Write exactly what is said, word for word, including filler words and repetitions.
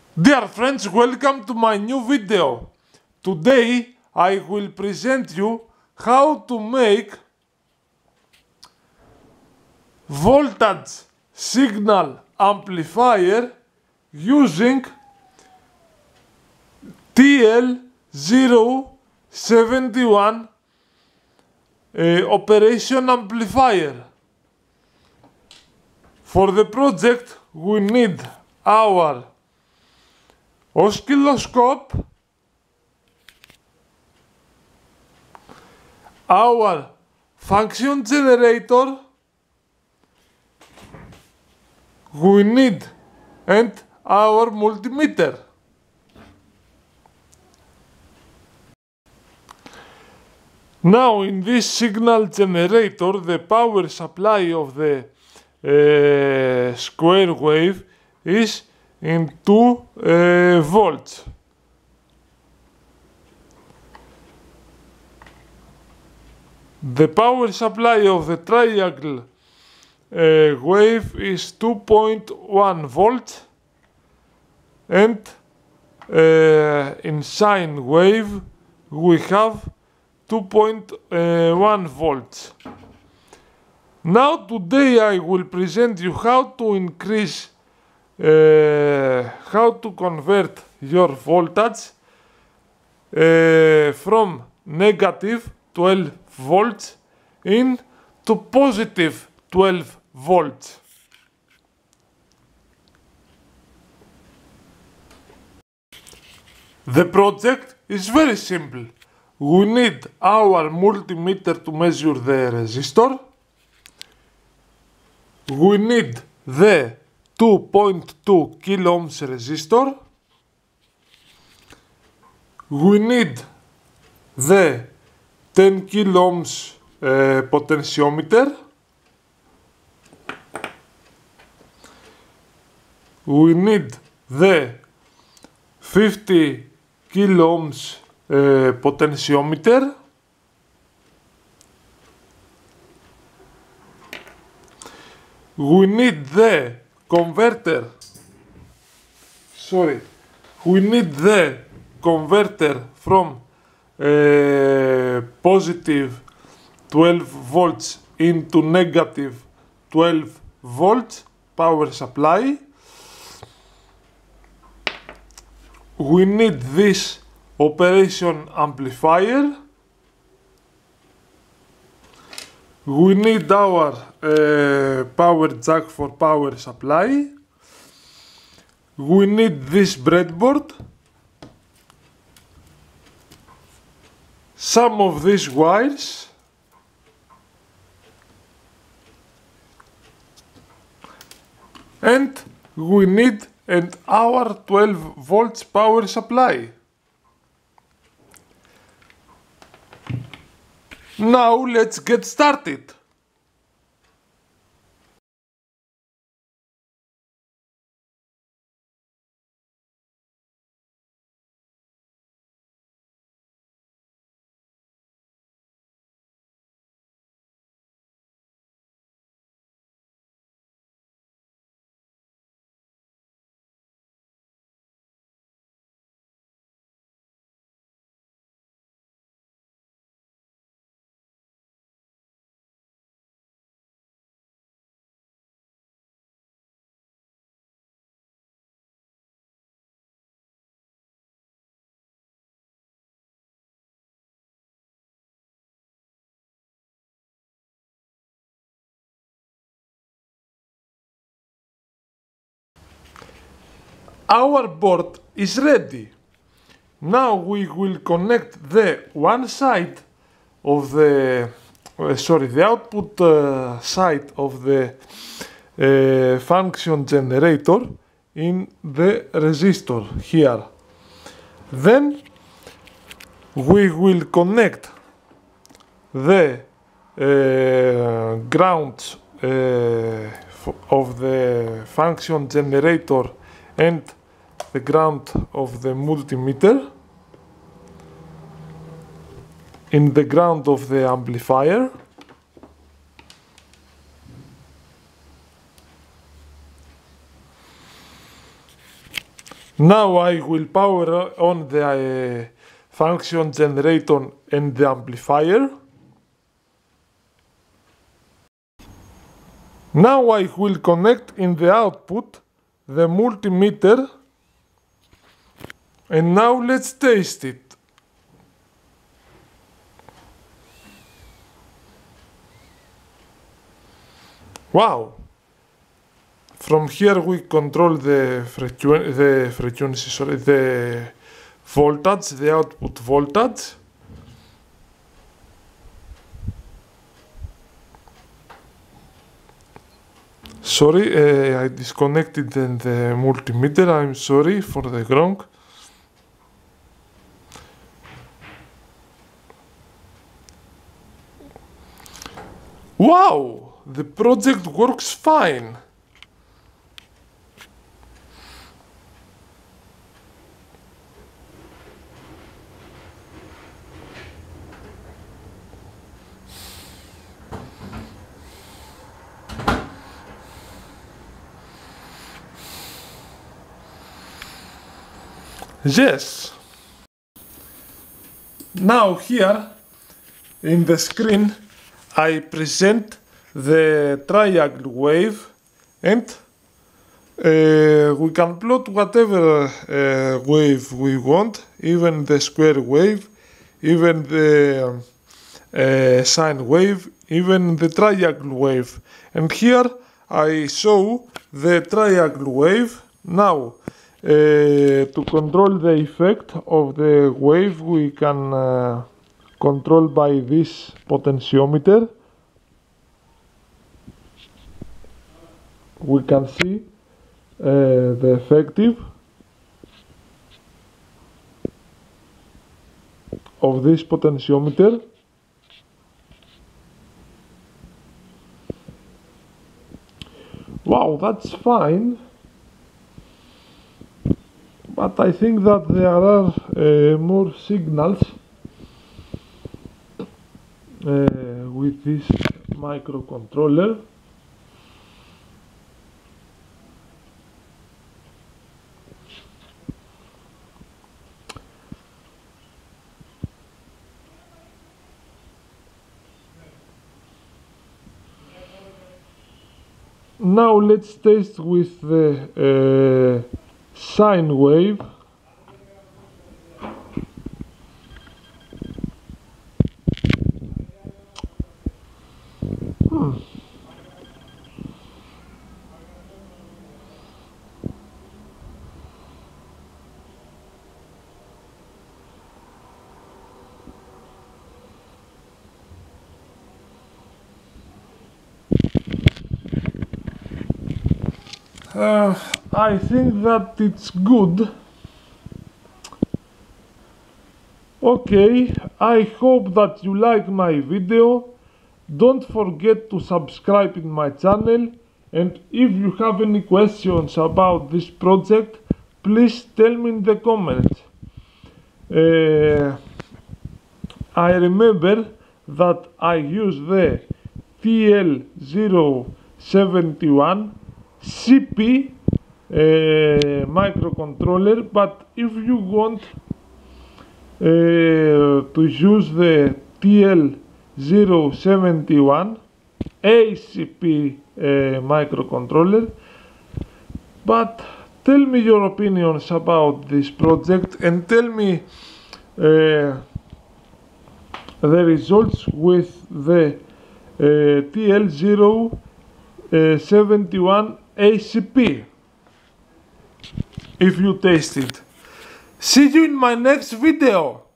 Dear friends, welcome to my new video. Today I will present you how to make voltage signal amplifier using T L zero seven one uh, operation amplifier. For the project we need our oscilloscope, our function generator, we need and our multimeter. Now in this signal generator the power supply of the uh, square wave is in two uh, volts. The power supply of the triangle uh, wave is two point one volts, and uh, in sine wave we have two point one volts. Now today I will present you how to increase Uh, how to convert your voltage uh, from negative twelve volts into positive twelve volts. The project is very simple. We need our multimeter to measure the resistor. We need the two point two kilo ohms resistor. We need the ten kilo ohms uh, potentiometer. We need the fifty kilo ohms uh, potentiometer. We need the converter, sorry, we need the converter from uh, positive twelve volts into negative twelve volts power supply. We need this operation amplifier. We need our uh, power jack for power supply. We need this breadboard. Some of these wires. And we need and our twelve volts power supply. Now let's get started. Our board is ready. Now we will connect the one side of the uh, sorry the output uh, side of the uh, function generator in the resistor here. Then we will connect the uh, ground uh, of the function generator and the ground of the multimeter in the ground of the amplifier. Now I will power on the uh, function generator and the amplifier. Now I will connect in the output the multimeter, and now let's taste it. Wow! From here we control the frequency, the frequency, sorry, the voltage, the output voltage. Sorry, uh, I disconnected the, the multimeter. I'm sorry for the gronk. Wow! The project works fine. Yes. Now here in the screen I present the triangle wave, and uh, we can plot whatever uh, wave we want, even the square wave, even the uh, sine wave, even the triangle wave. And here I show the triangle wave. Now Uh, to control the effect of the wave, we can uh, control by this potentiometer. We can see uh, the effective of this potentiometer. Wow, that's fine. But I think that there are uh, more signals uh, with this microcontroller. Now let's test with the uh, sine wave. Hmm. Uh, I think that it's good. Okay, I hope that you like my video. Don't forget to subscribe in my channel, and if you have any questions about this project, please tell me in the comments. Uh, I remember that I use the T L zero seven one C P uh, microcontroller, but if you want uh, to use the T L zero seven one A C P uh, microcontroller, but tell me your opinions about this project and tell me uh, the results with the uh, T L zero seven one A C P if you taste it. See you in my next video.